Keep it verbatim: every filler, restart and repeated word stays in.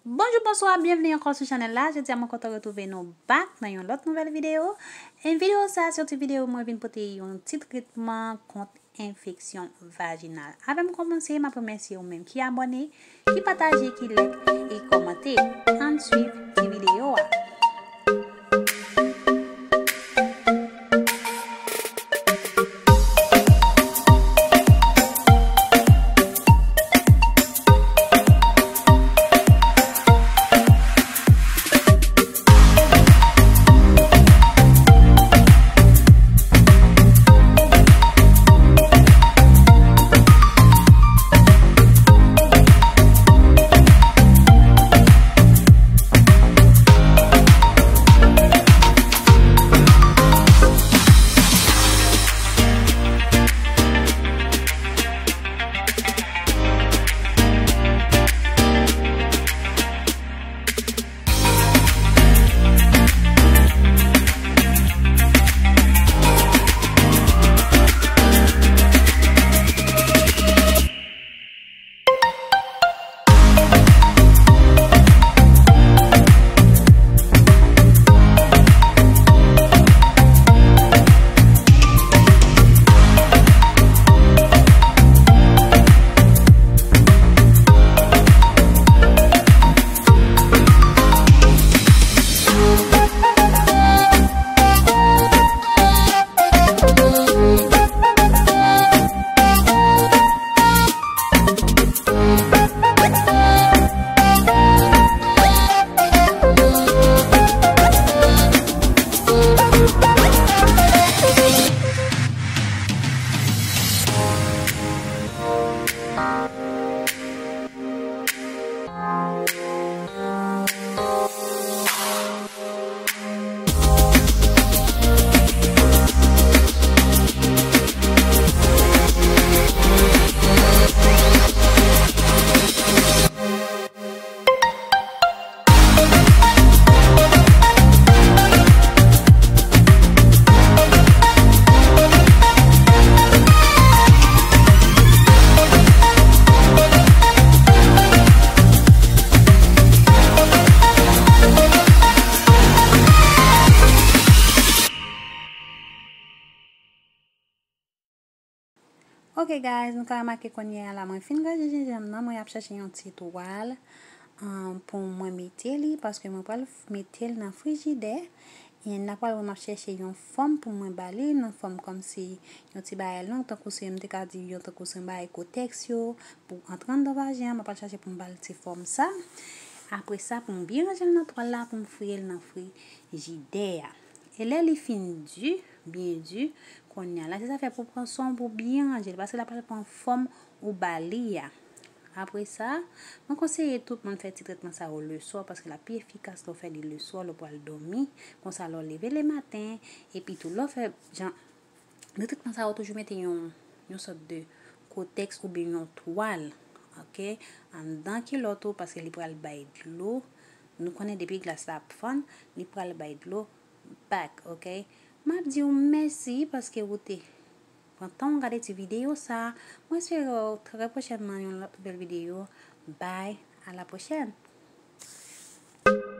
Bonjour, bonsoir, bienvenue encore sur la chaîne là. Je tiens à me retrouver nous back dans une autre nouvelle vidéo. Une vidéo ça, sur cette vidéo, moi, je viens porter un petit traitement contre infection vaginale. Avant de commencer, je remercie vous-même qui abonné, qui partage, qui like et commenter. Ensuite, cette vidéo. Ok guys, nou ka remarke konye la mwen fin gaje gingembre nan, mwen ap chache yon ti toal um, pou mwen mette li, paske mwen pral mette li nan frigide. Yen na pral mwen ap chache yon fom pou mwen bali, nan fom kom si yon ti baye long, tan kouse mte ka di yon tan kouse baye kotex yo, pou entran do vagin, mwen pral chache pou mwen bali ti fom sa. Apre sa pou mwen bien raje nan toal la, pou mwen friye nan frigide ya. Et là, il fin du, bien du, qu'on y a là, c'est ça fait pour prendre son pour bien ranger, parce que là, pas prendre forme ou bali. Après ça, je conseille tout le monde faire petit traitement ça le soir, parce que la plus efficace, c'est faire le soir, le pour dormir, comme ça, le lever le matin, et puis tout le fait, genre, le traitement ça, toujours mettre une, une sorte de cotex ou bien une toile, ok, en dedans qui l'auto, parce que il peut aller bailler de l'eau, nous connaissons depuis glace la fun, il peut aller bailler de l'eau, back, ok? M'a dit merci parce que vous t'es content de regarder cette vidéo ça. Moi j'espère très prochainement une autre belle vidéo. Bye, à la prochaine.